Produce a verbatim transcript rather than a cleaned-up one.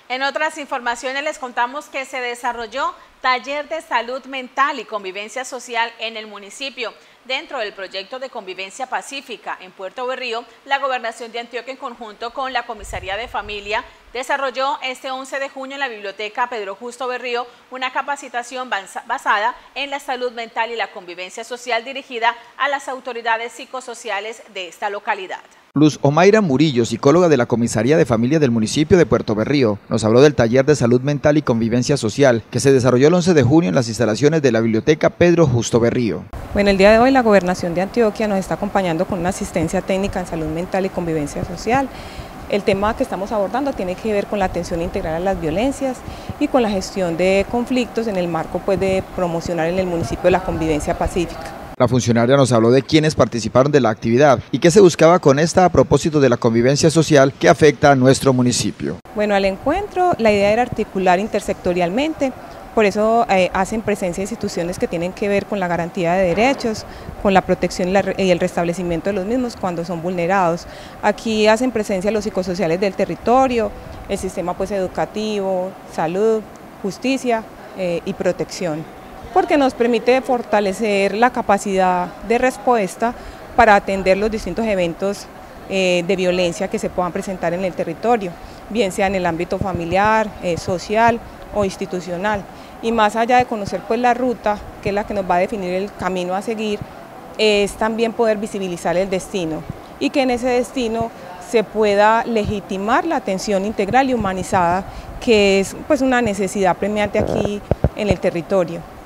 En otras informaciones les contamos que se desarrolló taller de salud mental y convivencia social en el municipio. Dentro del proyecto de convivencia pacífica en Puerto Berrío, la Gobernación de Antioquia en conjunto con la Comisaría de Familia desarrolló este once de junio en la Biblioteca Pedro Justo Berrío una capacitación basada en la salud mental y la convivencia social dirigida a las autoridades psicosociales de esta localidad. Luz Omaira Murillo, psicóloga de la Comisaría de Familia del municipio de Puerto Berrío, nos habló del taller de salud mental y convivencia social que se desarrolló el once de junio en las instalaciones de la Biblioteca Pedro Justo Berrío. Bueno, el día de hoy la Gobernación de Antioquia nos está acompañando con una asistencia técnica en salud mental y convivencia social. El tema que estamos abordando tiene que ver con la atención integral a las violencias y con la gestión de conflictos en el marco pues, de promocionar en el municipio la convivencia pacífica. La funcionaria nos habló de quienes participaron de la actividad y qué se buscaba con esta a propósito de la convivencia social que afecta a nuestro municipio. Bueno, al encuentro la idea era articular intersectorialmente, por eso eh, hacen presencia instituciones que tienen que ver con la garantía de derechos, con la protección y, la, y el restablecimiento de los mismos cuando son vulnerados. Aquí hacen presencia los psicosociales del territorio, el sistema pues, educativo, salud, justicia eh, y protección, porque nos permite fortalecer la capacidad de respuesta para atender los distintos eventos eh, de violencia que se puedan presentar en el territorio, bien sea en el ámbito familiar, eh, social o institucional. Y más allá de conocer pues, la ruta, que es la que nos va a definir el camino a seguir, es también poder visibilizar el destino y que en ese destino se pueda legitimar la atención integral y humanizada, que es pues, una necesidad premiante aquí en el territorio.